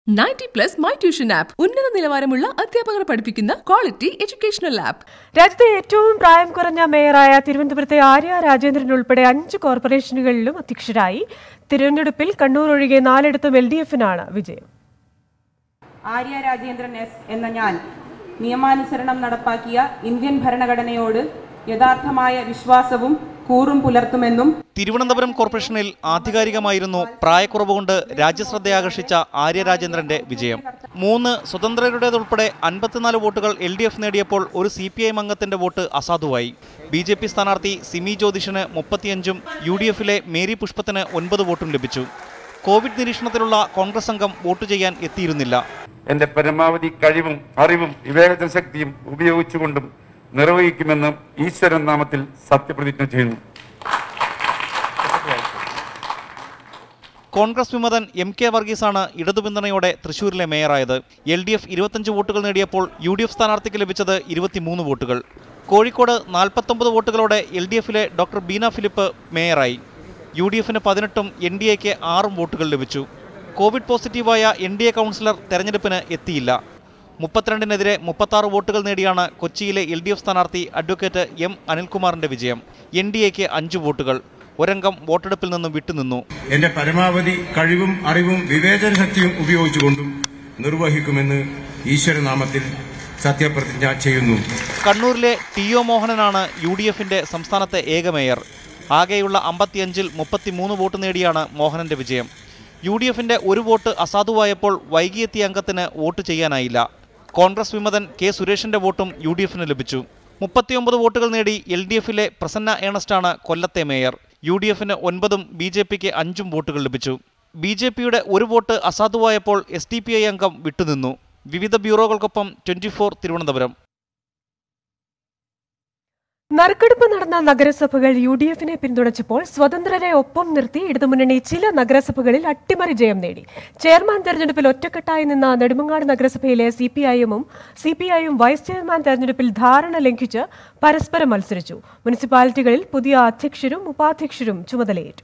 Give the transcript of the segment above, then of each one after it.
90+ my tuition app ഉന്നത നിലവാരമുള്ള അധ്യാപകരെ പഠിപ്പിക്കുന്ന ക്വാളിറ്റി എഡ്യൂക്കേഷണൽ ആപ്പ്. രാജ്യത്തെ ഏറ്റവും പ്രായം കുറഞ്ഞ മേയറായ തിരുവനന്തപുരത്തെ ആര്യ രാജേന്ദ്രൻ ഉൾപ്പെടെ 5 കോർപ്പറേഷനുകളിലും അധ്യക്ഷരായി. തിരഞ്ഞെടുപ്പിൽ കണ്ണൂർ ഒഴികെ 4ഇടത്തും LDF-നാണ് വിജയം. ആര്യ രാജേന്ദ്രൻ എസ് എന്ന ഞാൻ നിയമാനുസരണം നടപ്പാക്കിയ ഇന്ത്യൻ ഭരണഘടനയോട് യഥാർത്ഥമായ വിശ്വാസവും കൂറും പുലർത്തുമെന്നും. തിരുവനന്തപുരം കോർപ്പറേഷനിൽ ആധികാരികമായിരുന്നു പ്രായക്കുറവ് കൊണ്ട് രാജ്യശ്രദ്ധയാകർഷിച്ച ആര്യ രാജേന്ദ്രന്റെ വിജയം. 3 സ്വതന്ത്രരുടേതുൾപ്പെടെ 54 വോട്ടുകൾ LDF നേടിയപ്പോൾ ഒരു CPIM അംഗത്തിന്റെ വോട്ട് അസാധുവായി. BJP സ്ഥാനാർത്ഥി സിമി ജ്യോതിഷിന് 35ഉം UDF-ലെ മേരി പുഷ്പത്തിന് 9 വോട്ടും ലഭിച്ചു. കോവിഡ് നിരീക്ഷണത്തിലുള്ള കോൺഗ്രസ് അംഗം വോട്ട് ചെയ്യാൻ എത്തിയിരുന്നില്ല. എന്റെ പരമാവധി കഴിവും അറിവും വിവേചന ശക്തിയും ഉപയോഗിച്ചുകൊണ്ടും നിർവഹിക്കുമെന്ന് ഈശ്വരൻ നാമത്തിൽ സത്യപ്രതിജ്ഞ ചെയ്യുന്നു. കോൺഗ്രസ് വിമതൻ MK വർഗീസാണ് ഇടതു പിന്തുണയോടെ തൃശൂരിലെ മേയറായത്. LDF 25 വോട്ടുകൾ നേടിയപ്പോൾ UDF സ്ഥാനാർത്ഥിക്ക് ലഭിച്ചത് 23 വോട്ടുകൾ. കോഴിക്കോട് 49 വോട്ടുകളോടെ LDF-ലെ ഡോക്ടർ ബീന ഫിലിപ്പ് മേയറായി. UDF-ന് 18ഉം NDA-ക്ക് 6 വോട്ടുകൾ ലഭിച്ചു. കോവിഡ് പോസിറ്റീവായ NDA കൗൺസിലർ തെരഞ്ഞെടുപ്പിന് എത്തിയില്ല. 32-നെതിരെ 36 വോട്ടുകൾ നേടിയാണ് കൊച്ചിയിലെ LDF സ്ഥാനാർത്ഥി അഡ്വക്കേറ്റ് M അനിൽകുമാറിന്റെ വിജയം. NDA-ക്ക് 5 വോട്ടുകൾ. ഒരംഗം വോട്ടെടുപ്പിൽ നിന്നും വിട്ടുനിന്നു. എന്റെ പരമാവധി കഴിവും അറിവും വിവേചന ശക്തിയും ഉപയോഗിച്ചുകൊണ്ടും നിർവഹിക്കുമെന്ന് ഈശ്വരനാമത്തിൽ സത്യപ്രതിജ്ഞ ചെയ്യുന്നു. കണ്ണൂരിലെ TO മോഹനനാണ് UDF-ന്റെ സംസ്ഥാനത്തെ ഏക മേയർ. ആകെയുള്ള 55-ൽ 33 വോട്ട് നേടിയാണ് മോഹനന്റെ വിജയം. UDF-ന്റെ 1 വോട്ട് അസാധുവായപ്പോൾ വൈകിയെത്തിയ അംഗത്തിന് വോട്ട് ചെയ്യാനായില്ല. കോൺഗ്രസ് വിമതൻ K സുരേഷിന്റെ വോട്ടും UDF-ന് ലഭിച്ചു. 39 വോട്ടുകൾ നേടി LDF-ലെ പ്രസന്ന ഏണസ്റ്റാണ് കൊല്ലത്തെ മേയർ. UDF-ന് 9ഉം BJP-ക്ക് 5ഉം വോട്ടുകൾ ലഭിച്ചു. BJP-യുടെ 1 വോട്ട് അസാധുവായപ്പോൾ SDPI അംഗം വിട്ടുനിന്നു. വിവിധ ബ്യൂറോകൾക്കൊപ്പം 24 തിരുവനന്തപുരം. നറുക്കെടുപ്പ് നടന്ന നഗരസഭകൾ UDF-നെ പിന്തുണച്ചപ്പോൾ സ്വതന്ത്രരെ ഒപ്പം നിർത്തി ഇടതുമുന്നണി ചില നഗരസഭകളിൽ അട്ടിമറി ജയം നേടി. ചെയർമാൻ തെരഞ്ഞെടുപ്പിൽ ഒറ്റക്കെട്ടായി നിന്ന നെടുമങ്ങാട് നഗരസഭയിലെ CPI-യും വൈസ് ചെയർമാൻ തെരഞ്ഞെടുപ്പിൽ ധാരണ ലംഘിച്ച് പരസ്പരം മത്സരിച്ചു. മുനിസിപ്പാലിറ്റികളിൽ പുതിയ അധ്യക്ഷരും ഉപാധ്യക്ഷരും ചുമതലയേറ്റു.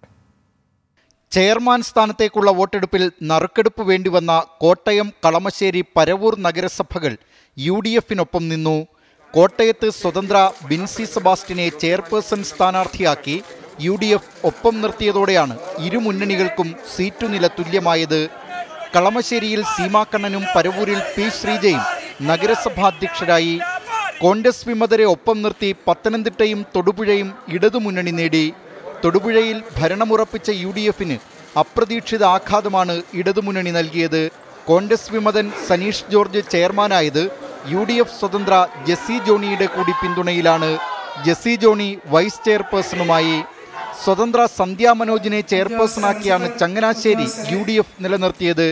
ചെയർമാൻ സ്ഥാനത്തേക്കുള്ള വോട്ടെടുപ്പിൽ നറുക്കെടുപ്പ് വേണ്ടിവന്ന കോട്ടയം, കളമശ്ശേരി, പരവൂർ നഗരസഭകൾ UDF-നൊപ്പം നിന്നു. കോട്ടയത്ത് സ്വതന്ത്ര ബിൻസി സെബാസ്റ്റ്യനെ ചെയർപേഴ്സൺ സ്ഥാനാർത്ഥിയാക്കി UDF ഒപ്പം നിർത്തിയതോടെയാണ് ഇരു മുന്നണികൾക്കും സീറ്റുനില തുല്യമായത്. കളമശ്ശേരിയിൽ സീമാക്കണ്ണനും പരവൂരിൽ P ശ്രീജയും നഗരസഭാധ്യക്ഷരായി. കോൺഗ്രസ് വിമതരെ ഒപ്പം നിർത്തി പത്തനംതിട്ടയും തൊടുപുഴയും ഇടതുമുന്നണി നേടി. തൊടുപുഴയിൽ ഭരണമുറപ്പിച്ച UDF-ന് അപ്രതീക്ഷിത ആഘാതമാണ് ഇടതുമുന്നണി നൽകിയത്. കോൺഗ്രസ് വിമതൻ സനീഷ് ജോർജ് ചെയർമാനായത് UDF സ്വതന്ത്ര ജെസ്സി ജോണിയുടെ കൂടി പിന്തുണയിലാണ്. ജെസ്സി ജോണി വൈസ് ചെയർപേഴ്സണുമായി. സ്വതന്ത്ര സന്ധ്യ മനോജിനെ ചെയർപേഴ്സണാക്കിയാണ് ചങ്ങനാശ്ശേരി UDF നിലനിർത്തിയത്.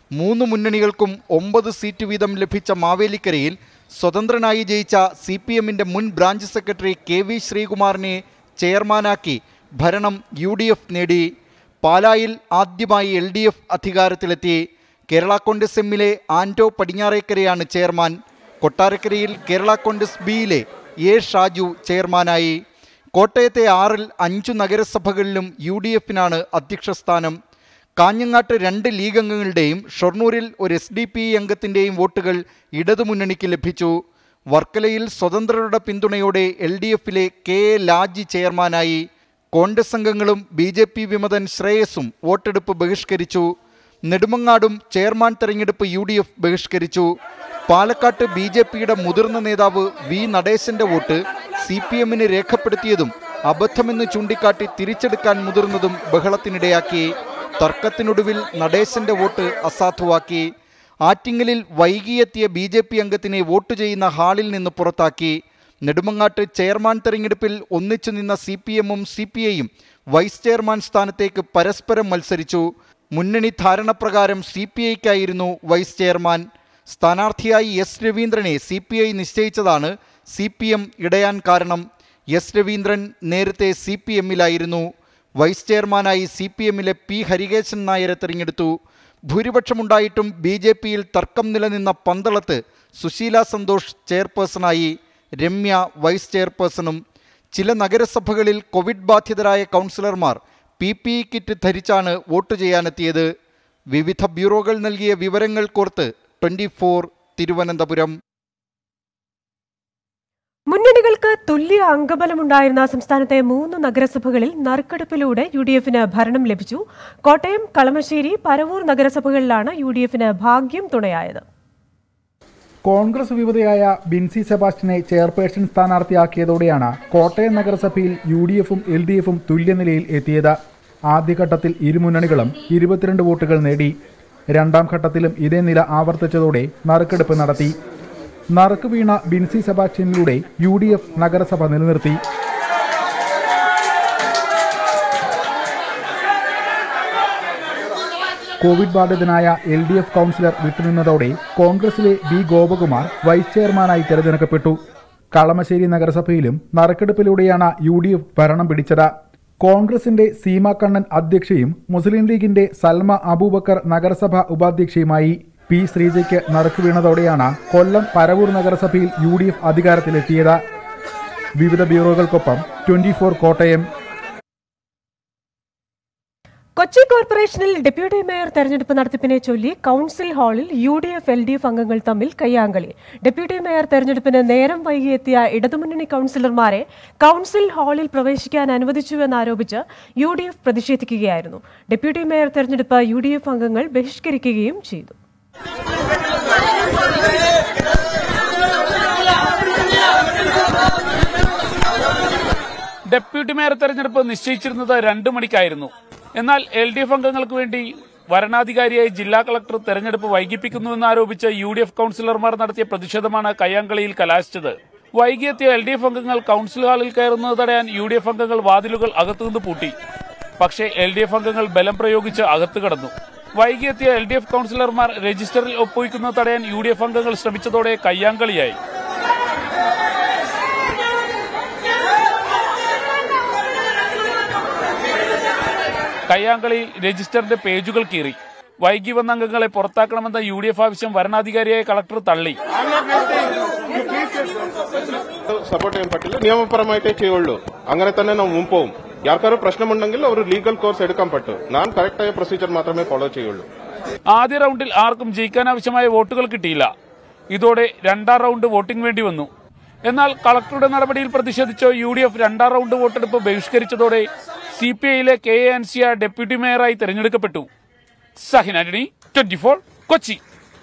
3 മുന്നണികൾക്കും 9 സീറ്റ് വീതം ലഭിച്ച മാവേലിക്കരയിൽ സ്വതന്ത്രനായി ജയിച്ച CPM-ന്റെ മുൻ ബ്രാഞ്ച് സെക്രട്ടറി KV ശ്രീകുമാറിനെ ചെയർമാനാക്കി ഭരണം UDF നേടി. പാലായിൽ ആദ്യമായി LDF അധികാരത്തിലെത്തി. കേരള കോൺഗ്രസ് എമ്മിലെ ആൻറ്റോ പടിഞ്ഞാറേക്കരയാണ് ചെയർമാൻ. കൊട്ടാരക്കരയിൽ കേരള കോൺഗ്രസ് ബിയിലെ A ഷാജു ചെയർമാനായി. കോട്ടയത്തെ 6-ൽ 5 നഗരസഭകളിലും UDF-നാണ് അധ്യക്ഷസ്ഥാനം. കാഞ്ഞങ്ങാട്ട് 2 ലീഗ് അംഗങ്ങളുടെയും ഷൊർണൂരിൽ ഒരു SDPI അംഗത്തിൻ്റെയും വോട്ടുകൾ ഇടതുമുന്നണിക്ക് ലഭിച്ചു. വർക്കലയിൽ സ്വതന്ത്രരുടെ പിന്തുണയോടെ LDF-ലെ KA ലാജി ചെയർമാനായി. കോൺഗ്രസ് അംഗങ്ങളും BJP വിമതൻ ശ്രേയസും വോട്ടെടുപ്പ് ബഹിഷ്കരിച്ചു. നെടുമങ്ങാടും ചെയർമാൻ തെരഞ്ഞെടുപ്പ് UDF ബഹിഷ്കരിച്ചു. പാലക്കാട്ട് BJP-യുടെ മുതിർന്ന നേതാവ് V നടേശന്റെ വോട്ട് CPM-ന് രേഖപ്പെടുത്തിയതും അബദ്ധമെന്ന് ചൂണ്ടിക്കാട്ടി തിരിച്ചെടുക്കാൻ മുതിർന്നതും ബഹളത്തിനിടയാക്കി. തർക്കത്തിനൊടുവിൽ നടേശന്റെ വോട്ട് അസാധുവാക്കി. ആറ്റിങ്ങലിൽ വൈകിയെത്തിയ BJP അംഗത്തിനെ വോട്ട് ചെയ്യുന്ന ഹാളിൽ നിന്ന് പുറത്താക്കി. നെടുമങ്ങാട്ട് ചെയർമാൻ തെരഞ്ഞെടുപ്പിൽ ഒന്നിച്ചു നിന്ന CPM-ഉം CPI-യും വൈസ് ചെയർമാൻ സ്ഥാനത്തേക്ക് പരസ്പരം മത്സരിച്ചു. മുന്നണി ധാരണപ്രകാരം CPI-ക്കായിരുന്നു വൈസ് ചെയർമാൻ. സ്ഥാനാർത്ഥിയായി S രവീന്ദ്രനെ CPI നിശ്ചയിച്ചതാണ് CPM ഇടയാൻ കാരണം. S രവീന്ദ്രൻ നേരത്തെ CPM-ലായിരുന്നു. വൈസ് ചെയർമാനായി CPM-ലെ P ഹരികേശൻ നായരെ തിരഞ്ഞെടുത്തു. ഭൂരിപക്ഷമുണ്ടായിട്ടും BJP-യിൽ തർക്കം നിലനിന്ന പന്തളത്ത് സുശീല സന്തോഷ് ചെയർപേഴ്സണായി. രമ്യ വൈസ് ചെയർപേഴ്സണും. ചില നഗരസഭകളിൽ കോവിഡ് ബാധിതരായ കൗൺസിലർമാർ PPE കിറ്റ് ധരിച്ചാണ് വോട്ട് ചെയ്യാനെത്തിയത്. വിവിധ ബ്യൂറോകൾ നൽകിയ വിവരങ്ങൾ കോർത്ത് 24 തിരുവനന്തപുരം. മുന്നണികൾക്ക് തുല്യ അംഗബലമുണ്ടായിരുന്ന സംസ്ഥാനത്തെ 3 നഗരസഭകളിൽ നറുക്കെടുപ്പിലൂടെ യുഡിഎഫിന് ഭരണം ലഭിച്ചു. കോട്ടയം, കളമശ്ശേരി, പരവൂർ നഗരസഭകളിലാണ് യുഡിഎഫിന് ഭാഗ്യം തുണയായത്. കോൺഗ്രസ് വിമതയായ ബിൻസി സെബാസ്റ്റ്യനെ ചെയർപേഴ്സൺ സ്ഥാനാർത്ഥിയാക്കിയതോടെയാണ് കോട്ടയം നഗരസഭയിൽ യുഡിഎഫും എൽഡിഎഫും തുല്യനിലയിൽ എത്തിയത്. ആദ്യഘട്ടത്തിൽ ഇരുമുന്നണികളും 22 വോട്ടുകൾ നേടി. രണ്ടാം ഘട്ടത്തിലും ഇതേ നില ആവർത്തിച്ചതോടെ നറുക്കെടുപ്പ് നടത്തി. നറുക്ക് വീണ ബിൻസി സെബാസ്റ്റ്യനിലൂടെ യുഡിഎഫ് നഗരസഭ നിലനിർത്തി. കോവിഡ് ബാധിതനായ എൽഡിഎഫ് കൗൺസിലർ വിട്ടുനിന്നതോടെ കോൺഗ്രസിലെ ബി ഗോപകുമാർ വൈസ് ചെയർമാനായി തെരഞ്ഞെടുക്കപ്പെട്ടു. കളമശ്ശേരി നഗരസഭയിലും നറുക്കെടുപ്പിലൂടെയാണ് യുഡിഎഫ് ഭരണം പിടിച്ചത്. കോൺഗ്രസിന്റെ സീമ കണ്ണൻ അധ്യക്ഷയും മുസ്ലിം ലീഗിന്റെ സൽമ അബൂബക്കർ നഗരസഭ ഉപാധ്യക്ഷയുമായി. പി ശ്രീജയ്ക്ക് നറുക്ക് വീണതോടെയാണ് കൊല്ലം, പരവൂർ നഗരസഭയിൽ യുഡിഎഫ് അധികാരത്തിലെത്തിയത്. വിവിധ ബ്യൂറോകൾക്കൊപ്പം 24 കോട്ടയം. കൊച്ചി കോർപ്പറേഷനിൽ ഡെപ്യൂട്ടി മേയർ തെരഞ്ഞെടുപ്പ് നടത്തിപ്പിനെ ചൊല്ലി കൌൺസിൽ ഹാളിൽ യുഡിഎഫ് എൽഡിഎഫ് അംഗങ്ങൾ തമ്മിൽ കയ്യാങ്കളി. ഡെപ്യൂട്ടി മേയർ തെരഞ്ഞെടുപ്പിന് നേരം വൈകിയെത്തിയ ഇടതുമുന്നണി കൌൺസിലർമാരെ കൌൺസിൽ ഹാളിൽ പ്രവേശിക്കാൻ അനുവദിച്ചുവെന്നാരോപിച്ച് യുഡിഎഫ് പ്രതിഷേധിക്കുകയായിരുന്നു. ഡെപ്യൂട്ടി മേയർ തെരഞ്ഞെടുപ്പ് യുഡിഎഫ് അംഗങ്ങൾ ബഹിഷ്കരിക്കുകയും ചെയ്തു. ഡെപ്യൂട്ടി മേയർ തെരഞ്ഞെടുപ്പ് നിശ്ചയിച്ചിരുന്നത് 2 മണിക്കായിരുന്നു. എന്നാൽ എൽഡിഎഫ് അംഗങ്ങൾക്ക് വേണ്ടി വരണാധികാരിയായി ജില്ലാ കളക്ടർ തെരഞ്ഞെടുപ്പ് വൈകിപ്പിക്കുന്നുവെന്നാരോപിച്ച് യുഡിഎഫ് കൌൺസിലർമാർ നടത്തിയ പ്രതിഷേധമാണ് കയ്യാങ്കളിയിൽ കലാശിച്ചത്. വൈകിയെത്തിയ എൽഡിഎഫ് അംഗങ്ങൾ കൌൺസിൽ ഹാളിൽ കയറുന്നത് തടയാൻ യുഡിഎഫ് അംഗങ്ങൾ വാതിലുകൾ അകത്തുനിന്ന് പൂട്ടി. പക്ഷേ എൽഡിഎഫ് അംഗങ്ങൾ ബലം പ്രയോഗിച്ച് അകത്ത് കടന്നു. വൈകിയെത്തിയ എൽഡിഎഫ് കൌൺസിലർമാർ രജിസ്റ്ററിൽ ഒപ്പുവയ്ക്കുന്നത് തടയാൻ യുഡിഎഫ് അംഗങ്ങൾ ശ്രമിച്ചതോടെ കയ്യാങ്കളിയായി. കയ്യാങ്കളിയിൽ രജിസ്റ്ററിന്റെ പേജുകൾ കീറി. വൈകി വന്ന അംഗങ്ങളെ പുറത്താക്കണമെന്ന യുഡിഎഫ് ആവശ്യം വരണാധികാരിയായ കളക്ടർ തള്ളി. സപ്പോർട്ട് ചെയ്യാൻ പറ്റില്ല, നിയമപരമായിട്ടേ ചെയ്യുള്ളൂ. അങ്ങനെ തന്നെ നാം മുമ്പോവും. യാർക്കാരും പ്രശ്നമുണ്ടെങ്കിൽ ഒരു ലീഗൽ കോഴ്സ് എടുക്കാൻ പറ്റും. ഞാൻ കറക്റ്റായ പ്രൊസീജിയർ മാത്രമേ ഫോളോ ചെയ്യുള്ളൂ. ആദ്യ റൌണ്ടിൽ ആർക്കും ജയിക്കാനാവശ്യമായ വോട്ടുകൾ കിട്ടിയില്ല. ഇതോടെ 2ാം റൌണ്ട് വോട്ടിംഗ് വേണ്ടി വന്നു. എന്നാൽ കളക്ടറുടെ നടപടിയിൽ പ്രതിഷേധിച്ച് യുഡിഎഫ് 2ാം റൌണ്ട് വോട്ടെടുപ്പ് ബഹിഷ്കരിച്ചതോടെ സിപിഐയിലെ കെ എ അൻസിയ ഡെപ്യൂട്ടി മേയറായി തെരഞ്ഞെടുക്കപ്പെട്ടു. സഹിൻ ആന്റണി, 24 കൊച്ചി.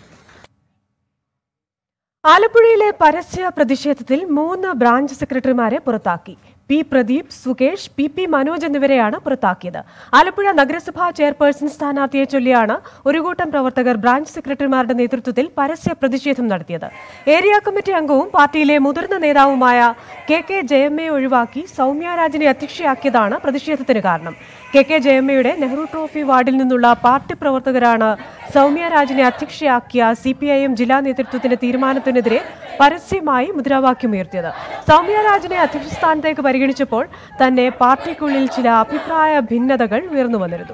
ആലപ്പുഴയിലെ പരസ്യ പ്രതിഷേധത്തിൽ 3 ബ്രാഞ്ച് സെക്രട്ടറിമാരെ പുറത്താക്കി. പി പ്രദീപ്, സുകേഷ്, പി മനോജ് എന്നിവരെയാണ് പുറത്താക്കിയത്. ആലപ്പുഴ നഗരസഭാ ചെയർപേഴ്സൺ സ്ഥാനാർത്ഥിയെ ചൊല്ലിയാണ് ഒരു കൂട്ടം പ്രവർത്തകർ ബ്രാഞ്ച് സെക്രട്ടറിമാരുടെ നേതൃത്വത്തിൽ പരസ്യ പ്രതിഷേധം നടത്തിയത്. ഏരിയ കമ്മിറ്റി അംഗവും പാർട്ടിയിലെ മുതിർന്ന നേതാവുമായ കെ ജയമ്മയെ ഒഴിവാക്കി സൗമ്യ രാജിനെ അധ്യക്ഷയാക്കിയതാണ് പ്രതിഷേധത്തിന് കാരണം. കെ ജയമ്മയുടെ നെഹ്റു ട്രോഫി വാർഡിൽ നിന്നുള്ള പാർട്ടി പ്രവർത്തകരാണ് സൗമ്യ രാജിനെ അധ്യക്ഷയാക്കിയ സിപിഐഎം ജില്ലാ നേതൃത്വത്തിന്റെ തീരുമാനത്തിനെതിരെ പരസ്യമായി മുദ്രാവാക്യമുയർത്തിയത്. സൗമ്യ രാജിനെ അധ്യക്ഷ സ്ഥാനത്തേക്ക് പരിഗണിച്ചപ്പോൾ തന്നെ പാർട്ടിക്കുള്ളിൽ ചില അഭിപ്രായ ഭിന്നതകൾ ഉയർന്നു വന്നിരുന്നു.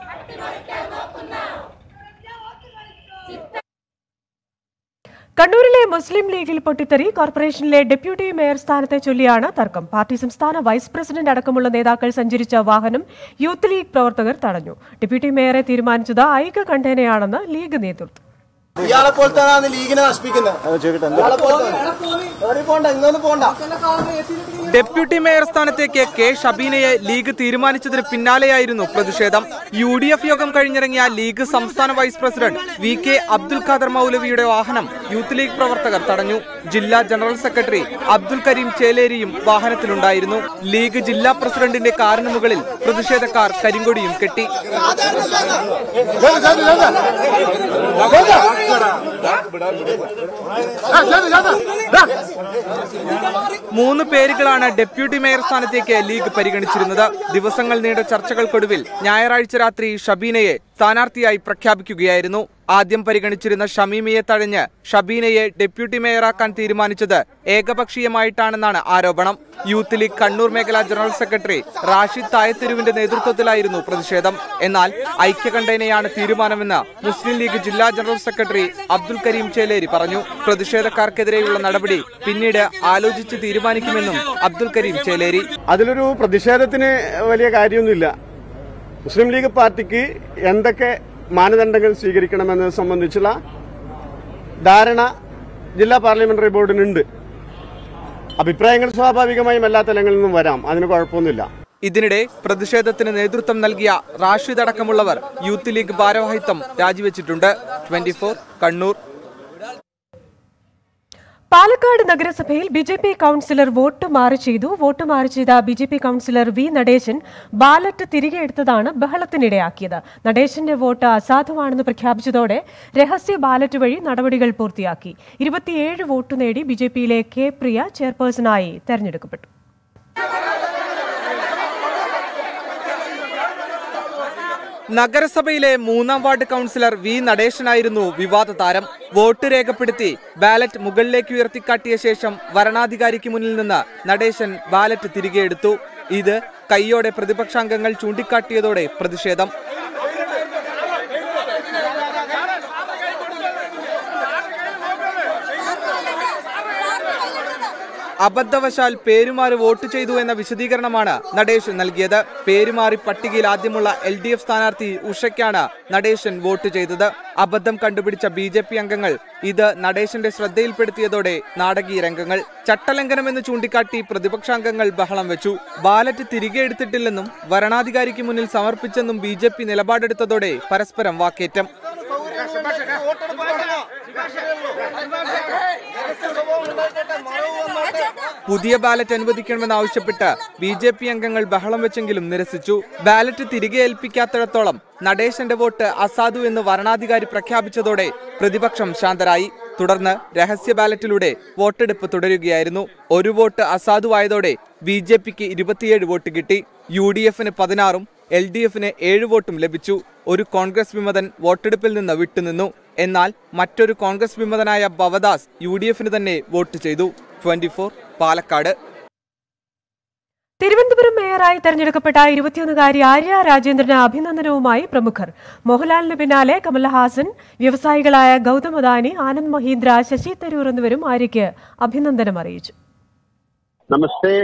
കണ്ണൂരിലെ മുസ്ലിം ലീഗിൽ പൊട്ടിത്തെറി. കോർപ്പറേഷനിലെ ഡെപ്യൂട്ടി മേയർ സ്ഥാനത്തെ ചൊല്ലിയാണ് തർക്കം. പാർട്ടി സംസ്ഥാന വൈസ് പ്രസിഡന്റ് അടക്കമുള്ള നേതാക്കൾ സഞ്ചരിച്ച വാഹനം യൂത്ത് ലീഗ് പ്രവർത്തകർ തടഞ്ഞു. ഡെപ്യൂട്ടി മേയറെ തീരുമാനിച്ചത് ഐക്യകണ്ഠേനയാണെന്ന് ലീഗ് നേതൃത്വം. ഡെപ്യൂട്ടി മേയർ സ്ഥാനത്തേക്ക് കെ ഷബീനയെ ലീഗ് തീരുമാനിച്ചതിന് പിന്നാലെയായിരുന്നു പ്രതിഷേധം. യുഡിഎഫ് യോഗം കഴിഞ്ഞിറങ്ങിയ ലീഗ് സംസ്ഥാന vice president VK Abdul Khader മൗലവിയുടെ വാഹനം യൂത്ത് ലീഗ് പ്രവർത്തകർ തടഞ്ഞു. ജില്ലാ ജനറൽ സെക്രട്ടറി അബ്ദുൽ കരീം ചേലേരിയും വാഹനത്തിലുണ്ടായിരുന്നു. ലീഗ് ജില്ലാ പ്രസിഡന്റിന്റെ കാറിന് മുകളിൽ പ്രതിഷേധക്കാർ കരിങ്കൊടിയും കെട്ടി. 3 പേരുകളാണ് ഡെപ്യൂട്ടി മേയർ സ്ഥാനത്തേക്ക് ലീഗ് പരിഗണിച്ചിരുന്നത്. ദിവസങ്ങൾ നീണ്ട ചർച്ചകൾക്കൊടുവിൽ ഞായറാഴ്ച രാത്രി ഷബീനയെ സ്ഥാനാർത്ഥിയായി പ്രഖ്യാപിക്കുകയായിരുന്നു. ആദ്യം പരിഗണിച്ചിരുന്ന ഷമീമയെ തഴഞ്ഞ് ഷബീനയെ ഡെപ്യൂട്ടി മേയറാക്കാൻ തീരുമാനിച്ചത് ഏകപക്ഷീയമായിട്ടാണെന്നാണ് ആരോപണം. യൂത്ത് ലീഗ് കണ്ണൂർ മേഖലാ ജനറൽ സെക്രട്ടറി റാഷിദ് തായത്തെരുവിന്റെ നേതൃത്വത്തിലായിരുന്നു പ്രതിഷേധം. എന്നാൽ ഐക്യകണ്ഠേനയാണ് തീരുമാനമെന്ന് മുസ്ലിം ലീഗ് ജില്ലാ ജനറൽ സെക്രട്ടറി അബ്ദുൽ കരീം ചേലേരി പറഞ്ഞു. പ്രതിഷേധക്കാർക്കെതിരെയുള്ള നടപടി പിന്നീട് ആലോചിച്ച് തീരുമാനിക്കുമെന്നും അബ്ദുൽ കരീം ചേലേരി. അതിലൊരു പ്രതിഷേധത്തിന് വലിയ കാര്യമൊന്നുമില്ല. മുസ്ലിം ലീഗ് പാർട്ടിക്ക് എന്തൊക്കെ മാനദണ്ഡങ്ങൾ സ്വീകരിക്കണമെന്നത് സംബന്ധിച്ചുള്ള ധാരണ ജില്ലാ പാർലമെന്ററി ബോർഡിനുണ്ട്. അഭിപ്രായങ്ങൾ സ്വാഭാവികമായും എല്ലാ തലങ്ങളിൽ നിന്നും വരാം, അതിന് കുഴപ്പമൊന്നുമില്ല. ഇതിനിടെ പ്രതിഷേധത്തിന് നേതൃത്വം നൽകിയ റാഷിദ് അടക്കമുള്ളവർ യൂത്ത് ലീഗ് ഭാരവാഹിത്വം രാജിവെച്ചിട്ടുണ്ട്. 24 കണ്ണൂർ. പാലക്കാട് നഗരസഭയിൽ ബിജെപി കൌൺസിലർ വോട്ട് മാറി ചെയ്ത BJP councillor V Natesan ballot തിരികെ എടുത്തതാണ് ബഹളത്തിനിടയാക്കിയത്. നടേശന്റെ വോട്ട് അസാധുവാണെന്ന് പ്രഖ്യാപിച്ചതോടെ രഹസ്യ ബാലറ്റ് വഴി നടപടികൾ പൂർത്തിയാക്കി. 27 വോട്ട് നേടി ബിജെപിയിലെ കെ പ്രിയ ചെയർപേഴ്സണായി തെരഞ്ഞെടുക്കപ്പെട്ടു. നഗരസഭയിലെ 3-ാം വാർഡ് കൌൺസിലർ വി നടേശനായിരുന്നു വിവാദ താരം. വോട്ട് രേഖപ്പെടുത്തി ബാലറ്റ് മുകളിലേക്ക് ഉയർത്തിക്കാട്ടിയ ശേഷം വരണാധികാരിക്ക് മുന്നിൽ നിന്ന് നടേശൻ ബാലറ്റ് തിരികെ എടുത്തു. ഇത് കൈയോടെ പ്രതിപക്ഷാംഗങ്ങൾ ചൂണ്ടിക്കാട്ടിയതോടെ പ്രതിഷേധം. അബദ്ധവശാൽ പേരുമാറി വോട്ട് ചെയ്തു എന്ന വിശദീകരണമാണ് നടേശൻ നൽകിയത്. പേരുമാറി പട്ടികയിൽ ആദ്യമുള്ള LDF സ്ഥാനാർത്ഥി ഉഷയ്ക്കാണ് നടേശൻ വോട്ട് ചെയ്തത്. അബദ്ധം കണ്ടുപിടിച്ച BJP അംഗങ്ങൾ ഇത് നടേശന്റെ ശ്രദ്ധയിൽപ്പെടുത്തിയതോടെ നാടകീയ രംഗങ്ങൾ. ചട്ടലംഘനമെന്ന് ചൂണ്ടിക്കാട്ടി പ്രതിപക്ഷാംഗങ്ങൾ ബഹളം വെച്ചു. ബാലറ്റ് തിരികെ എടുത്തിട്ടില്ലെന്നും വരണാധികാരിക്ക് മുന്നിൽ സമർപ്പിച്ചെന്നും BJP നിലപാടെടുത്തതോടെ പരസ്പരം വാക്കേറ്റം. പുതിയ ബാലറ്റ് അനുവദിക്കണമെന്നാവശ്യപ്പെട്ട് BJP അംഗങ്ങൾ ബഹളം വെച്ചെങ്കിലും നിരസിച്ചു. ബാലറ്റ് തിരികെ ഏൽപ്പിക്കാത്തിടത്തോളം നടേശന്റെ വോട്ട് അസാധു എന്ന് വരണാധികാരി പ്രഖ്യാപിച്ചതോടെ പ്രതിപക്ഷം ശാന്തരായി. തുടർന്ന് രഹസ്യ ബാലറ്റിലൂടെ വോട്ടെടുപ്പ് തുടരുകയായിരുന്നു. ഒരു വോട്ട് അസാധുവായതോടെ BJPക്ക് 27 വോട്ട് കിട്ടി. UDFന് 16ഉം LDFന് 7 വോട്ടും ലഭിച്ചു. ഒരു കോൺഗ്രസ് വിമതൻ വോട്ടെടുപ്പിൽ നിന്ന് വിട്ടുനിന്നു. എന്നാൽ മറ്റൊരു കോൺഗ്രസ് വിമതനായ ഭവദാസ് UDFന് തന്നെ വോട്ട് ചെയ്തു. 24 പാലക്കാട്. തിരുവനന്തപുരം മേയറായി തെരഞ്ഞെടുക്കപ്പെട്ട 21-കാരി ആര്യ രാജേന്ദ്രന് അഭിനന്ദനവുമായി പ്രമുഖർ. മോഹൻലാലിന് പിന്നാലെ കമൽഹാസൻ, വ്യവസായികളായ ഗൗതം അദാനി, ആനന്ദ് മഹീന്ദ്ര, ശശി തരൂർ എന്നിവരും ആര്യയ്ക്ക് അഭിനന്ദനം അറിയിച്ചു. നമസ്തേ,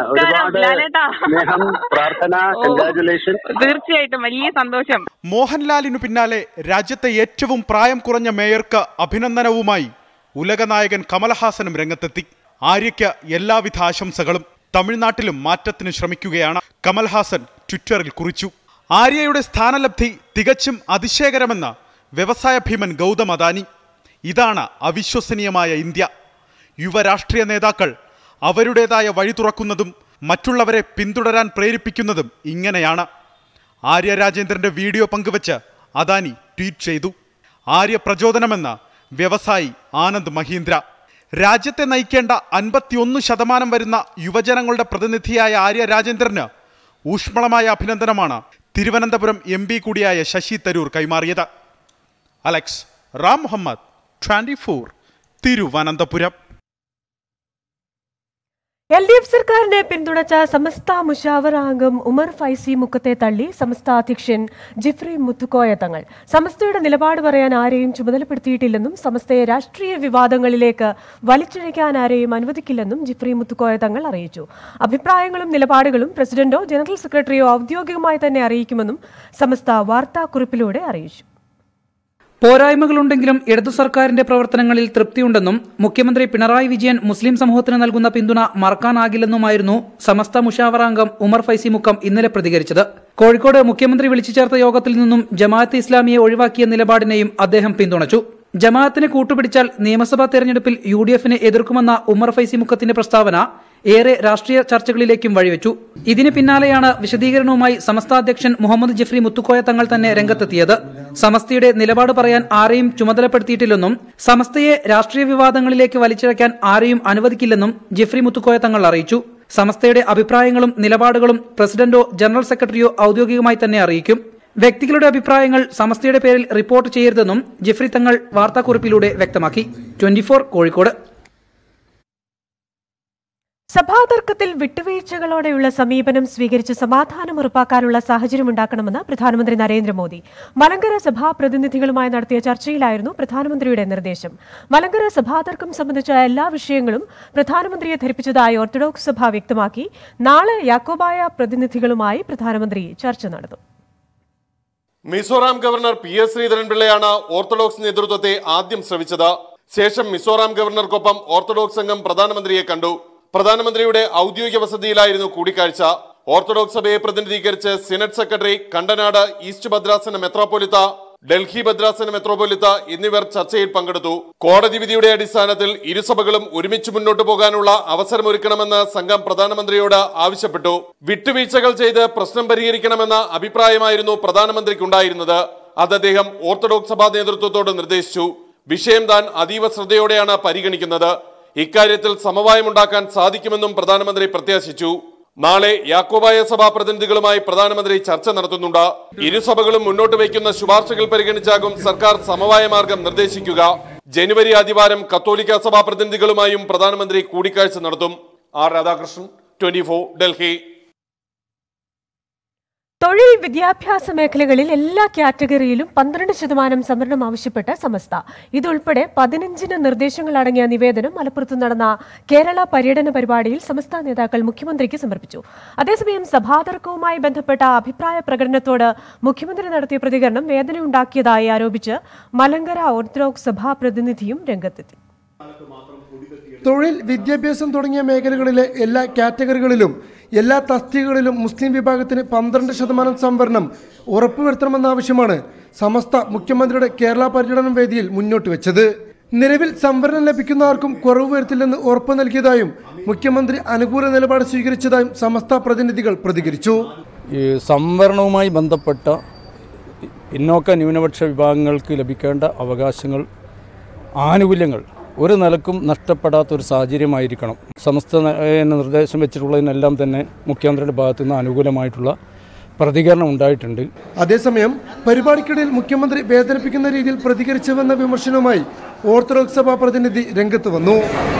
പ്രാർത്ഥന, കൺഗ്രാറ്റുലേഷൻ. തീർച്ചയായിട്ടും വലിയ സന്തോഷം. മോഹൻലാലിനു പിന്നാലെ രാജ്യത്തെ ഏറ്റവും പ്രായം കുറഞ്ഞ മേയർക്ക് അഭിനന്ദനവുമായി ഉലകനായകൻ കമൽഹാസനും രംഗത്തെത്തി. ആര്യയ്ക്ക് എല്ലാവിധ ആശംസകളും. തമിഴ്നാട്ടിലും മാറ്റത്തിന് ശ്രമിക്കുകയാണ് കമൽഹാസൻ ട്വിറ്ററിൽ കുറിച്ചു. ആര്യയുടെ സ്ഥാനലബ്ധി തികച്ചും അതിശയകരമെന്ന് വ്യവസായ ഭീമൻ ഗൗതം അദാനി. ഇതാണ് അവിശ്വസനീയമായ ഇന്ത്യ. യുവരാഷ്ട്രീയ നേതാക്കൾ അവരുടേതായ വഴി തുറക്കുന്നതും മറ്റുള്ളവരെ പിന്തുടരാൻ പ്രേരിപ്പിക്കുന്നതും ഇങ്ങനെയാണ്. ആര്യ രാജേന്ദ്രന്റെ വീഡിയോ പങ്കുവച്ച് അദാനി ട്വീറ്റ് ചെയ്തു. ആര്യ പ്രചോദനമെന്ന് വ്യവസായി ആനന്ദ് മഹീന്ദ്ര. രാജ്യത്തെ നയിക്കേണ്ട 51% വരുന്ന യുവജനങ്ങളുടെ പ്രതിനിധിയായ ആര്യ രാജേന്ദ്രന് ഊഷ്മളമായ അഭിനന്ദനമാണ് തിരുവനന്തപുരം MP കൂടിയായ ശശി തരൂർ കൈമാറിയത്. അലക്സ് റാം മുഹമ്മദ്, 24 തിരുവനന്തപുരം. LDF സർക്കാരിനെ പിന്തുണച്ച സമസ്ത മുഷാവറ അംഗം ഉമർ ഫൈസി മുക്കത്തെ തള്ളി സമസ്ത അധ്യക്ഷൻ ജിഫ്രി മുത്തുക്കോയ തങ്ങൾ. സമസ്തയുടെ നിലപാട് പറയാൻ ആരെയും ചുമതലപ്പെടുത്തിയിട്ടില്ലെന്നും സമസ്തയെ രാഷ്ട്രീയ വിവാദങ്ങളിലേക്ക് വലിച്ചിഴയ്ക്കാൻ ആരെയും അനുവദിക്കില്ലെന്നും ജിഫ്രി മുത്തുക്കോയ തങ്ങൾ അറിയിച്ചു. അഭിപ്രായങ്ങളും നിലപാടുകളും പ്രസിഡന്റോ ജനറൽ സെക്രട്ടറിയോ ഔദ്യോഗികമായി തന്നെ അറിയിക്കുമെന്നും സമസ്ത വാർത്താക്കുറിപ്പിലൂടെ അറിയിച്ചു. പോരായ്മകളുണ്ടെങ്കിലും ഇടതു സർക്കാരിന്റെ പ്രവർത്തനങ്ങളിൽ തൃപ്തിയുണ്ടെന്നും മുഖ്യമന്ത്രി പിണറായി വിജയൻ മുസ്ലിം സമൂഹത്തിന് നൽകുന്ന പിന്തുണ മറക്കാനാകില്ലെന്നുമായിരുന്നു സമസ്ത മുഷാവറ അംഗം ഉമർ ഫൈസി മുക്കം ഇന്നലെ പ്രതികരിച്ചത്. കോഴിക്കോട് മുഖ്യമന്ത്രി വിളിച്ചു ചേർത്ത യോഗത്തിൽ നിന്നും ജമാഅത്ത് ഇസ്ലാമിയെ ഒഴിവാക്കിയ നിലപാടിനെയും അദ്ദേഹം പിന്തുണച്ചു. ജമാഅത്തിന് കൂട്ടുപിടിച്ചാൽ നിയമസഭാ തെരഞ്ഞെടുപ്പിൽ UDFനെ എതിർക്കുമെന്ന ഉമർ ഫൈസി മുക്കത്തിന്റെ പ്രസ്താവന ഏറെ രാഷ്ട്രീയ ചർച്ചകളിലേക്കും വഴിവെച്ചു. ഇതിന് പിന്നാലെയാണ് വിശദീകരണവുമായി സമസ്ത അധ്യക്ഷൻ മുഹമ്മദ് ജിഫ്രി മുത്തുക്കോയ തങ്ങൾ തന്നെ രംഗത്തെത്തിയത്. സമസ്തയുടെ നിലപാട് പറയാൻ ആരെയും ചുമതലപ്പെടുത്തിയിട്ടില്ലെന്നും സമസ്തയെ രാഷ്ട്രീയ വിവാദങ്ങളിലേക്ക് വലിച്ചിഴയ്ക്കാൻ ആരെയും അനുവദിക്കില്ലെന്നും ജിഫ്രി മുത്തുക്കോയ തങ്ങൾ അറിയിച്ചു. സമസ്തയുടെ അഭിപ്രായങ്ങളും നിലപാടുകളും പ്രസിഡന്റോ ജനറൽ സെക്രട്ടറിയോ ഔദ്യോഗികമായി തന്നെ അറിയിക്കും. വ്യക്തികളുടെ അഭിപ്രായങ്ങൾ സമസ്തയുടെ പേരിൽ റിപ്പോർട്ട് ചെയ്യരുതെന്നും ജിഫ്രി തങ്ങൾ വാർത്താക്കുറിപ്പിലൂടെ വ്യക്തമാക്കി. 24 കോഴിക്കോട്. സഭാതർക്കത്തിൽ വിട്ടുവീഴ്ചകളോടെയുള്ള സമീപനം സ്വീകരിച്ച് സമാധാനം ഉറപ്പാക്കാനുള്ള സാഹചര്യമുണ്ടാക്കണമെന്ന് പ്രധാനമന്ത്രി നരേന്ദ്രമോദി. മലങ്കര സഭാ പ്രതിനിധികളുമായി നടത്തിയ ചർച്ചയിലായിരുന്നു പ്രധാനമന്ത്രിയുടെ നിർദ്ദേശം. മലങ്കര സഭാതർക്കം സംബന്ധിച്ച എല്ലാ വിഷയങ്ങളും പ്രധാനമന്ത്രിയെ ധരിപ്പിച്ചതായി ഓർത്തഡോക്സ് സഭ വ്യക്തമാക്കി. നാളെ യാക്കോബായ പ്രതിനിധികളുമായി പ്രധാനമന്ത്രി ചർച്ച നടത്തും. മിസോറാം ഗവർണർ PS ശ്രീധരൻപിള്ളയാണ് ഓർത്തഡോക്സ് നേതൃത്വത്തെ ആദ്യം ശ്രവിച്ചത്. ശേഷം മിസോറാം ഗവർണർക്കൊപ്പം ഓർത്തഡോക്സ് സംഘം പ്രധാനമന്ത്രിയെ കണ്ടു. പ്രധാനമന്ത്രിയുടെ ഔദ്യോഗിക വസതിയിലായിരുന്നു കൂടിക്കാഴ്ച. ഓർത്തഡോക്സ് സഭയെ പ്രതിനിധീകരിച്ച് സിനഡ് സെക്രട്ടറി, കണ്ടനാട് ഈസ്റ്റ് ഭദ്രാസന മെത്രോപൊലിത്ത, ഡൽഹി ഭദ്രാസന മെത്രോപൊലിത്ത എന്നിവർ ചർച്ചയിൽ പങ്കെടുത്തു. കോടതി വിധിയുടെ അടിസ്ഥാനത്തിൽ ഇരുസഭകളും ഒരുമിച്ച് മുന്നോട്ടു പോകാനുള്ള അവസരമൊരുക്കണമെന്ന് സംഘം പ്രധാനമന്ത്രിയോട് ആവശ്യപ്പെട്ടു. വിട്ടുവീഴ്ചകൾ ചെയ്ത് പ്രശ്നം പരിഹരിക്കണമെന്ന അഭിപ്രായമായിരുന്നു പ്രധാനമന്ത്രിക്കുണ്ടായിരുന്നത്. അത് അദ്ദേഹം ഓർത്തഡോക്സ് സഭാ നേതൃത്വത്തോട് നിർദ്ദേശിച്ചു. വിഷയം താൻ അതീവ ശ്രദ്ധയോടെയാണ് പരിഗണിക്കുന്നത്. ഇക്കാര്യത്തിൽ സമവായമുണ്ടാക്കാൻ സാധിക്കുമെന്നും പ്രധാനമന്ത്രി പ്രത്യാശിച്ചു. നാളെ യാക്കോബായ സഭാ പ്രതിനിധികളുമായി പ്രധാനമന്ത്രി ചർച്ച നടത്തുന്നുണ്ട്. ഇരുസഭകളും മുന്നോട്ട് വയ്ക്കുന്ന ശുപാർശകൾ പരിഗണിച്ചാകും സർക്കാർ സമവായ മാർഗം നിർദ്ദേശിക്കുക. ജനുവരി ആദിവാരം കത്തോലിക്ക സഭാ പ്രതിനിധികളുമായും പ്രധാനമന്ത്രി കൂടിക്കാഴ്ച നടത്തും. ആർ രാധാകൃഷ്ണൻ, 24, ഡൽഹി. തൊഴിൽ വിദ്യാഭ്യാസ മേഖലകളിൽ എല്ലാ കാറ്റഗറിയിലും 12% സംവരണം ആവശ്യപ്പെട്ട് സമസ്ത. ഇതുൾപ്പെടെ 15 നിർദ്ദേശങ്ങൾ അടങ്ങിയ നിവേദനം മലപ്പുറത്ത് നടന്ന കേരള പര്യടന പരിപാടിയിൽ സമസ്ത നേതാക്കൾ മുഖ്യമന്ത്രിക്ക് സമർപ്പിച്ചു. അതേസമയം സഭാതർക്കവുമായി ബന്ധപ്പെട്ട അഭിപ്രായ പ്രകടനത്തോട് മുഖ്യമന്ത്രി നടത്തിയ പ്രതികരണം വേദനയുണ്ടാക്കിയതായി ആരോപിച്ച് മലങ്കര ഓർത്തഡോക്സ് സഭാ പ്രതിനിധിയും രംഗത്തെത്തി. തൊഴിൽ, വിദ്യാഭ്യാസം തുടങ്ങിയ മേഖലകളിലെ എല്ലാ കാറ്റഗറികളിലും എല്ലാ തസ്തികകളിലും മുസ്ലിം വിഭാഗത്തിന് 12% സംവരണം ഉറപ്പുവരുത്തണമെന്ന ആവശ്യമാണ് സമസ്ത മുഖ്യമന്ത്രിയുടെ കേരള പര്യടനം വേദിയിൽ മുന്നോട്ട് വെച്ചത്. നിലവിൽ സംവരണം ലഭിക്കുന്ന ആർക്കും കുറവ് വരുത്തില്ലെന്ന് ഉറപ്പു നൽകിയതായും മുഖ്യമന്ത്രി അനുകൂല നിലപാട് സ്വീകരിച്ചതായും സമസ്ത പ്രതിനിധികൾ പ്രതികരിച്ചു. ഈ സംവരണവുമായി ബന്ധപ്പെട്ട പിന്നോക്ക ന്യൂനപക്ഷ വിഭാഗങ്ങൾക്ക് ലഭിക്കേണ്ട അവകാശങ്ങൾ, ആനുകൂല്യങ്ങൾ ഒരു നിലക്കും നഷ്ടപ്പെടാത്തൊരു സാഹചര്യമായിരിക്കണം. സമസ്ത നിർദ്ദേശം വെച്ചിട്ടുള്ളതിനെല്ലാം തന്നെ മുഖ്യമന്ത്രിയുടെ ഭാഗത്തു നിന്ന് അനുകൂലമായിട്ടുള്ള പ്രതികരണം ഉണ്ടായിട്ടുണ്ട്. അതേസമയം പരിപാടിക്കിടയിൽ മുഖ്യമന്ത്രി വേദനിപ്പിക്കുന്ന രീതിയിൽ പ്രതികരിച്ചുവെന്ന വിമർശനവുമായി ഓർത്തഡോക്സ് സഭാ പ്രതിനിധി രംഗത്ത് വന്നു.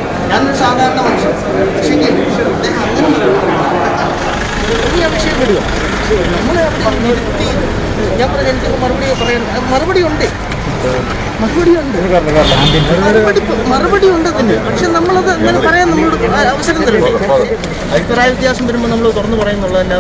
മറുപടി ഉണ്ട് തന്നെ, പക്ഷെ നമ്മളത് അങ്ങനെ പറയാൻ നമ്മളോട് അവസരം തരണ്ടേ? അഭിപ്രായ വ്യത്യാസം വരുമ്പോൾ നമ്മൾ തുറന്നു പറയുന്നുള്ളതല്ല.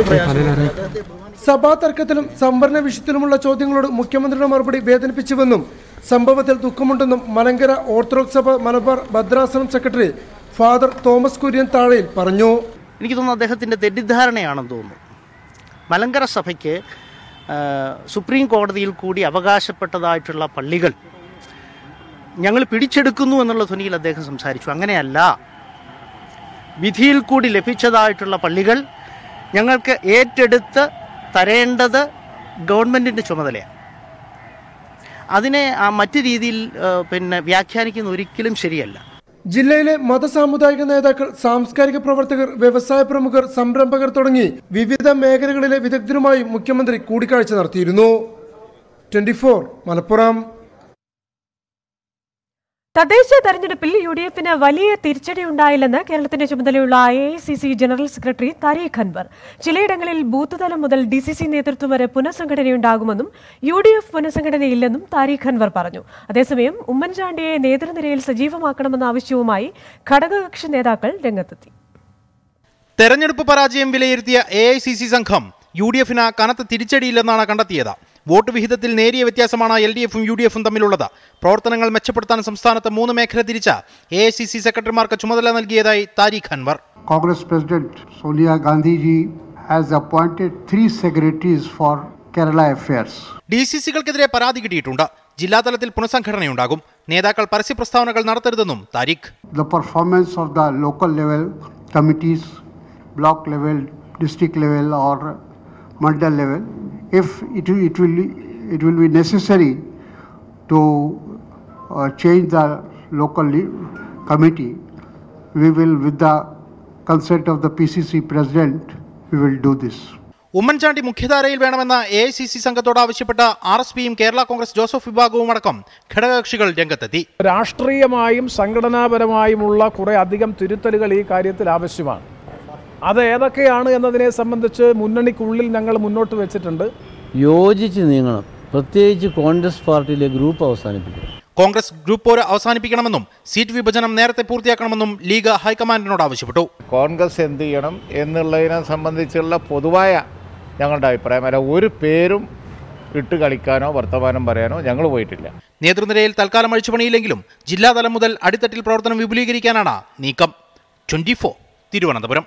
സഭാ തർക്കത്തിലും സംവരണ വിഷയത്തിലുമുള്ള ചോദ്യങ്ങളോട് മുഖ്യമന്ത്രിയുടെ മറുപടി വേദനിപ്പിച്ചുവെന്നും സംഭവത്തിൽ ദുഃഖമുണ്ടെന്നും മലങ്കര ഓർത്തഡോക്സ് സഭ മലബാർ ഭദ്രാസനം സെക്രട്ടറി ഫാദർ തോമസ് കുര്യൻ താഴയിൽ പറഞ്ഞു. എനിക്ക് തോന്നുന്നു അദ്ദേഹത്തിൻ്റെ തെറ്റിദ്ധാരണയാണെന്ന് തോന്നുന്നു. മലങ്കര സഭയ്ക്ക് സുപ്രീം കോടതിയിൽ കൂടി അവകാശപ്പെട്ടതായിട്ടുള്ള പള്ളികൾ ഞങ്ങൾ പിടിച്ചെടുക്കുന്നു എന്നുള്ള ധ്വനിയിൽ അദ്ദേഹം സംസാരിച്ചു. അങ്ങനെയല്ല, വിധിയിൽ കൂടി ലഭിച്ചതായിട്ടുള്ള പള്ളികൾ ഞങ്ങൾക്ക് ഏറ്റെടുത്ത് തരേണ്ടത് ഗവൺമെൻറ്റിൻ്റെ ചുമതലയാണ്. അതിനെ മറ്റു രീതിയിൽ വ്യാഖ്യാനിക്കുന്ന ഒരിക്കലും ശരിയല്ല. ജില്ലയിലെ മതസാമുദായിക നേതാക്കൾ, സാംസ്കാരിക പ്രവർത്തകർ, വ്യവസായ പ്രമുഖർ, സംരംഭകർ തുടങ്ങി വിവിധ മേഖലകളിലെ വിദഗ്ധരുമായി മുഖ്യമന്ത്രി കൂടിക്കാഴ്ച നടത്തിയിരുന്നു. 24 മലപ്പുറം. തദ്ദേശ തെരഞ്ഞെടുപ്പിൽ UDFന് വലിയ തിരിച്ചടിയുണ്ടായില്ലെന്ന് കേരളത്തിന്റെ ചുമതലയുള്ള AICC general secretary Tariq Anwar. ചിലയിടങ്ങളിൽ ബൂത്ത് തലം മുതൽ DCC നേതൃത്വം വരെ പുനഃസംഘടനയുണ്ടാകുമെന്നും UDF പുനഃസംഘടനയില്ലെന്നും താരിഖ് അൻവർ പറഞ്ഞു. അതേസമയം ഉമ്മൻചാണ്ടിയെ നേതൃനിരയിൽ സജീവമാക്കണമെന്ന ആവശ്യവുമായി ഘടകകക്ഷി നേതാക്കൾ രംഗത്തെത്തി. തെരഞ്ഞെടുപ്പ് പരാജയം വിലയിരുത്തിയ AICC സംഘം UDFന് കനത്ത തിരിച്ചടിയില്ലെന്നാണ് കണ്ടെത്തിയത്. വോട്ട് വിഹിതത്തിൽ നേരിയ വ്യത്യാസമാണ് LDFും UDFും തമ്മിലുള്ളത്. പ്രവർത്തനങ്ങൾ മെച്ചപ്പെടുത്താൻ സംസ്ഥാനത്ത് 3 മേഖല തിരിച്ച AICC സെക്രട്ടറിമാർക്ക് ചുമതല നൽകിയതായി Tariq Anwar. Congress president Sonia Gandhiji has appointed 3 secretaries for Kerala affairs. DCCകൾക്കെതിരെ പരാതി കിട്ടിയിട്ടുണ്ട്. ജില്ലാതലത്തിൽ പുനഃസംഘടനയുണ്ടാകും. നേതാക്കൾ പരസ്യ പ്രസ്താവനകൾ നടത്തരുതെന്നും Tariq. The performance of the local level committees, block level, district level or mandal level, if it will be necessary to change the local committee, we will, with the consent of the PCC president, we will do this. Oommen Chandy മുഖ്യധാരയിൽ വേണമെന്ന AICC സംഘത്തോട് ആവശ്യപ്പെട്ട RSPയും Kerala Congress Joseph വിഭാഗവും അടക്കം ഘടകകക്ഷികൾ രംഗത്തെത്തി. രാഷ്ട്രീയമായും സംഘടനാപരമായുമുള്ള കുറെ അധികം തിരുത്തലുകൾ ഈ കാര്യത്തിൽ ആവശ്യമാണ്. അത് ഏതൊക്കെയാണ് എന്നതിനെ സംബന്ധിച്ച് മുന്നണിക്കുള്ളിൽ ഞങ്ങൾ മുന്നോട്ട് വെച്ചിട്ടുണ്ട്. യോജിച്ച് നീങ്ങണം, പ്രത്യേകിച്ച് കോൺഗ്രസ് പാർട്ടിയിലെ ഗ്രൂപ്പ് അവസാനിപ്പിക്കണം. കോൺഗ്രസ് ഗ്രൂപ്പ് പോര് അവസാനിപ്പിക്കണമെന്നും സീറ്റ് വിഭജനം നേരത്തെ പൂർത്തിയാക്കണമെന്നും ലീഗ് ഹൈക്കമാൻഡിനോട് ആവശ്യപ്പെട്ടു. കോൺഗ്രസ് എന്ത് ചെയ്യണം എന്നുള്ളതിനെ സംബന്ധിച്ചുള്ള പൊതുവായ ഞങ്ങളുടെ അഭിപ്രായം, ഒരു പേരും ഇട്ട് കളിക്കാനോ വർത്തമാനം പറയാനോ ഞങ്ങൾ പോയിട്ടില്ല. നേതൃനിരയിൽ തൽക്കാലം അഴിച്ചുപണിയില്ലെങ്കിലും ജില്ലാതലം മുതൽ അടിത്തട്ടിൽ പ്രവർത്തനം വിപുലീകരിക്കാനാണ് നീക്കം. 24 തിരുവനന്തപുരം.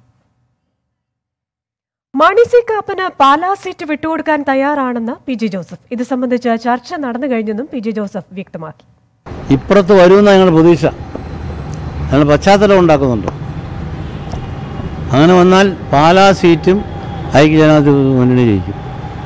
മാണി സി കാപ്പന് പാലാ സീറ്റ് വിട്ടുകൊടുക്കാൻ തയ്യാറാണെന്ന് പി ജെ ജോസഫ്. ഇത് സംബന്ധിച്ച് ചർച്ച നടന്നു കഴിഞ്ഞെന്നും പി ജെ ജോസഫ് വ്യക്തമാക്കി. ഇപ്പുറത്ത് വരുമെന്ന് ഞങ്ങൾ പ്രതീക്ഷ, ഞങ്ങൾ പശ്ചാത്തലം ഉണ്ടാക്കുന്നുണ്ട്. അങ്ങനെ വന്നാൽ പാലാ സീറ്റും ഐക്യജനാധിപത്യ മുന്നണി ജയിക്കും.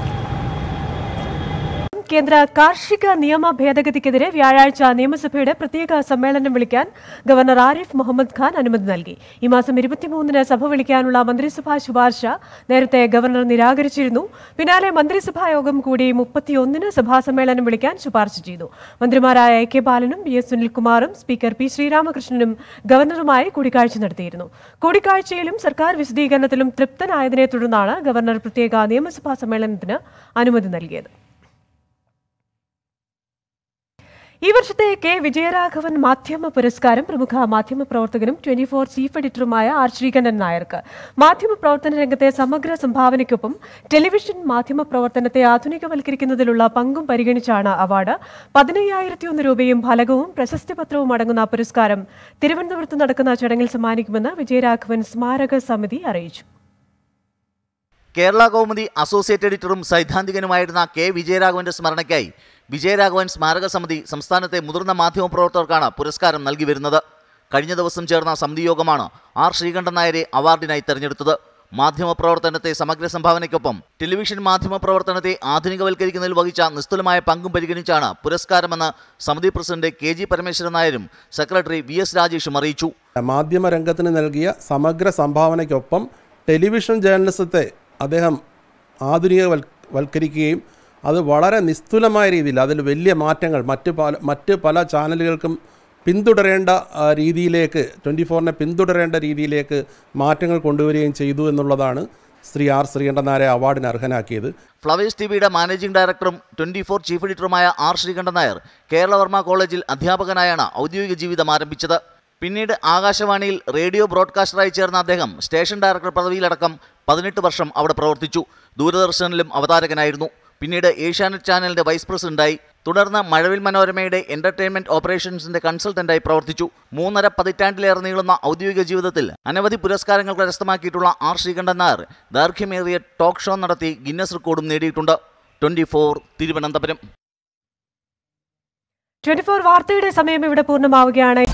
കേന്ദ്ര കാർഷിക നിയമ ഭേദഗതിക്കെതിരെ വ്യാഴാഴ്ച നിയമസഭയുടെ പ്രത്യേക സമ്മേളനം വിളിക്കാൻ ഗവർണർ ആരിഫ് മുഹമ്മദ് ഖാൻ അനുമതി നൽകി. ഈ മാസം 23-ന് സഭ വിളിക്കാനുള്ള മന്ത്രിസഭാ ശുപാർശ നേരത്തെ ഗവർണർ നിരാകരിച്ചിരുന്നു. പിന്നാലെ മന്ത്രിസഭാ യോഗം കൂടി 31-ന് സഭാ സമ്മേളനം വിളിക്കാൻ ശുപാർശ ചെയ്തു. മന്ത്രിമാരായ എ കെ ബാലനും ബി എസ് സുനിൽകുമാറും സ്പീക്കർ പി ശ്രീരാമകൃഷ്ണനും ഗവർണറുമായി കൂടിക്കാഴ്ച നടത്തിയിരുന്നു. കൂടിക്കാഴ്ചയിലും സർക്കാർ വിശദീകരണത്തിലും തൃപ്തനായതിനെ തുടർന്നാണ് ഗവർണർ പ്രത്യേക നിയമസഭാ സമ്മേളനത്തിന് അനുമതി നൽകിയത്. ഈ വർഷത്തെ കെ വിജയരാഘവൻ മാധ്യമ പുരസ്കാരം പ്രമുഖ മാധ്യമപ്രവർത്തകനും 24 ചീഫ് എഡിറ്ററുമായ ആർ ശ്രീകണ്ഠൻ നായർക്ക്. മാധ്യമപ്രവർത്തന രംഗത്തെ സമഗ്ര സംഭാവനയ്ക്കൊപ്പം ടെലിവിഷൻ മാധ്യമപ്രവർത്തനത്തെ ആധുനികവൽക്കരിക്കുന്നതിലുള്ള പങ്കും പരിഗണിച്ചാണ് അവാർഡ്. 15,001 രൂപയും ഫലകവും പ്രശസ്തിപത്രവും അടങ്ങുന്ന പുരസ്കാരം തിരുവനന്തപുരത്ത് നടക്കുന്ന ചടങ്ങിൽ സമ്മാനിക്കുമെന്ന് വിജയരാഘവൻ സ്മാരക സമിതി അറിയിച്ചു. കേരള കൗമുദി അസോസിയേറ്റ് എഡിറ്ററും സൈദ്ധാന്തികനുമായിരുന്ന കെ വിജയരാഘവന്റെ സ്മരണയ്ക്കായി വിജയരാഘവൻ സ്മാരക സമിതി സംസ്ഥാനത്തെ മുതിർന്ന മാധ്യമപ്രവർത്തകർക്കാണ് പുരസ്കാരം നൽകി വരുന്നത്. കഴിഞ്ഞ ദിവസം ചേർന്ന സമിതി യോഗമാണ് ആർ ശ്രീകണ്ഠൻ നായരെ അവാർഡിനായി തെരഞ്ഞെടുത്തത്. മാധ്യമപ്രവർത്തനത്തെ സമഗ്ര സംഭാവനയ്ക്കൊപ്പം ടെലിവിഷൻ മാധ്യമപ്രവർത്തനത്തെ ആധുനികവൽക്കരിക്കുന്നതിൽ വഹിച്ച നിസ്തുലമായ പങ്കും പരിഗണിച്ചാണ് പുരസ്കാരമെന്ന് സമിതി പ്രസിഡന്റ് കെ ജി പരമേശ്വരൻ നായരും സെക്രട്ടറി വി എസ് രാജേഷും അറിയിച്ചു. മാധ്യമരംഗത്തിന് നൽകിയ സമഗ്ര സംഭാവനയ്ക്കൊപ്പം ടെലിവിഷൻ ജേർണലിസത്തെ അദ്ദേഹം ആധുനികവൽക്കരിക്കുകയും അത് വളരെ നിസ്തുലമായ രീതിയിൽ അതിൽ വലിയ മാറ്റങ്ങൾ മറ്റ് പല ചാനലുകൾക്കും പിന്തുടരേണ്ട രീതിയിലേക്ക് 24-നെ പിന്തുടരേണ്ട രീതിയിലേക്ക് മാറ്റങ്ങൾ കൊണ്ടുവരികയും ചെയ്തു എന്നുള്ളതാണ് ശ്രീ ആർ ശ്രീകണ്ഠൻ നായരെ അവാർഡിന് അർഹനാക്കിയത്. ഫ്ലവേഴ്സ് ടിവിയുടെ മാനേജിംഗ് ഡയറക്ടറും 24 ചീഫ് എഡിറ്ററുമായ ആർ ശ്രീകണ്ഠൻ നായർ കേരളവർമ്മ കോളേജിൽ അധ്യാപകനായാണ് ഔദ്യോഗിക ജീവിതം ആരംഭിച്ചത്. പിന്നീട് ആകാശവാണിയിൽ റേഡിയോ ബ്രോഡ്കാസ്റ്ററായി ചേർന്ന അദ്ദേഹം സ്റ്റേഷൻ ഡയറക്ടർ പദവിയിലടക്കം 18 വർഷം അവിടെ പ്രവർത്തിച്ചു. ദൂരദർശനിലും അവതാരകനായിരുന്നു. പിന്നീട് ഏഷ്യാനെറ്റ് ചാനലിന്റെ വൈസ് പ്രസിഡന്റായി. തുടർന്ന് മഴവിൽ മനോരമയുടെ എന്റർടൈൻമെന്റ് ഓപ്പറേഷൻസിന്റെ കൺസൾട്ടന്റായി പ്രവർത്തിച്ചു. 3.5 പതിറ്റാണ്ടിലേറെ നീളുന്ന ഔദ്യോഗിക ജീവിതത്തിൽ അനവധി പുരസ്കാരങ്ങൾ കരസ്ഥമാക്കിയിട്ടുള്ള ആർ ശ്രീകണ്ഠൻ നായർ ദൈർഘ്യമേറിയ ടോക്ക് ഷോ നടത്തി ഗിന്നസ് റെക്കോർഡും നേടിയിട്ടുണ്ട്. 24 തിരുവനന്തപുരം. 24 വാർത്തയുടെ സമയം ഇവിടെ പൂർണ്ണമാവുകയാണ്.